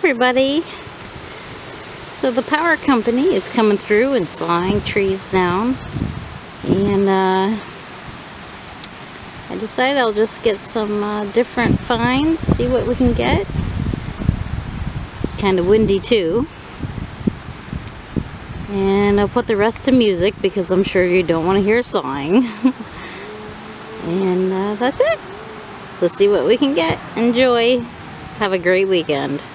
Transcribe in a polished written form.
everybody. So the power company is coming through and sawing trees down, and I decided I'll just get some different finds, see what we can get. It's kind of windy too, and I'll put the rest to music because I'm sure you don't want to hear sawing. And that's it. Let's see what we can get. Enjoy. Have a great weekend.